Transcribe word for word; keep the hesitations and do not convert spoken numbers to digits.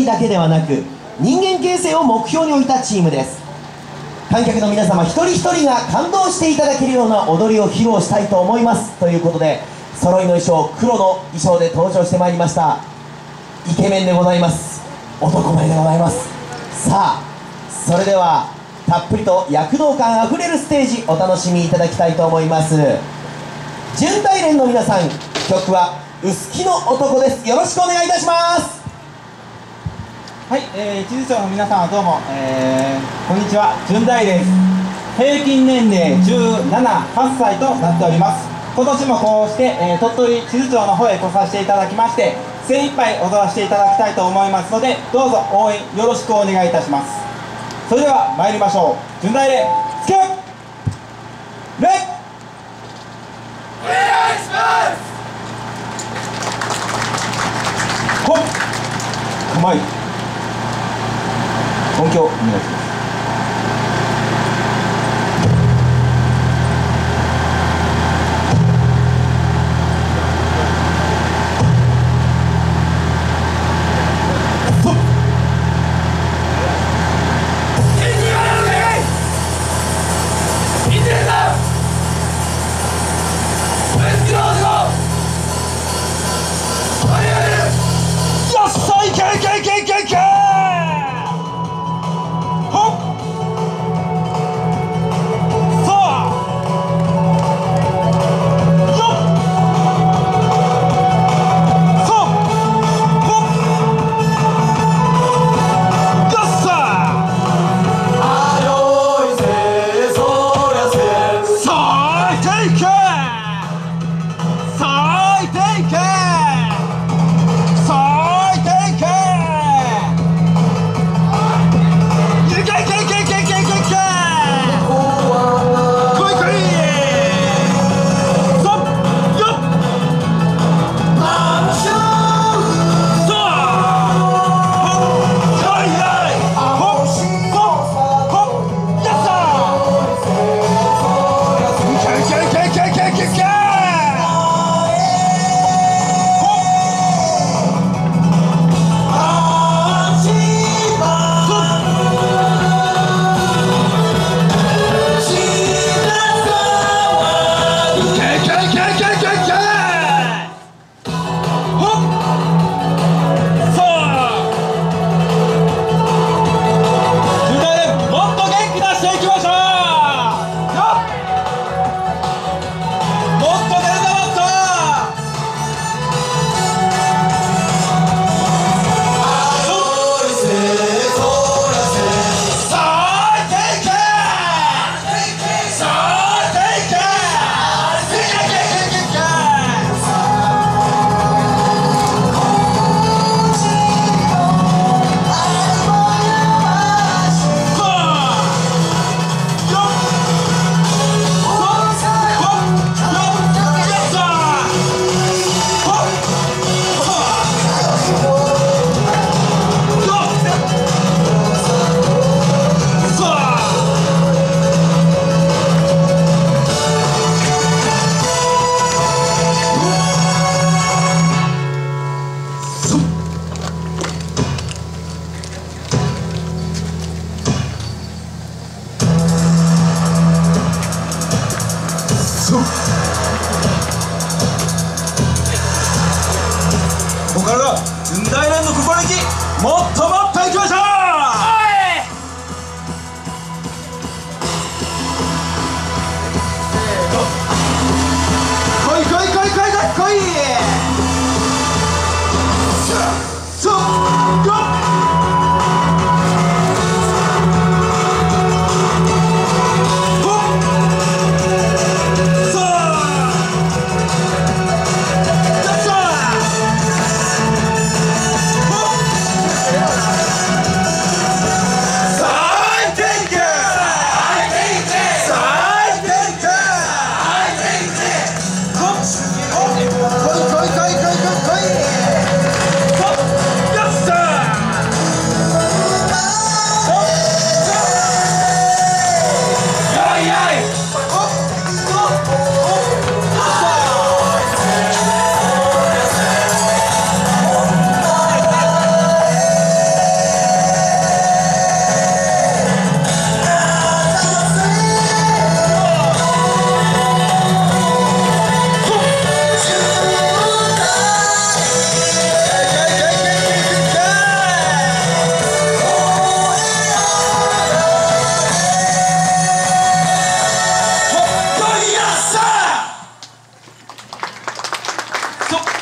技だけではなく人間形成を目標に置いたチームです。観客の皆様一人一人が感動していただけるような踊りを披露したいと思いますということで、揃いの衣装、黒の衣装で登場してまいりました。イケメンでございます。男前でございます。さあ、それではたっぷりと躍動感あふれるステージお楽しみいただきたいと思います。準大連の皆さん、曲は薄木の男です。よろしくお願いいたします。 はい、えー、地図庁の皆さんどうも、えー、こんにちは、準大連です。平均年齢じゅうなな、はっさいとなっております。今年もこうして、えー、鳥取地図庁の方へ来させていただきまして、精一杯踊らせていただきたいと思いますので、どうぞ応援よろしくお願いいたします。それでは参りましょう。準大連スキュッレッお願いします。ほっ構える音響お願いします。ここからが準大連の心意気、もっとも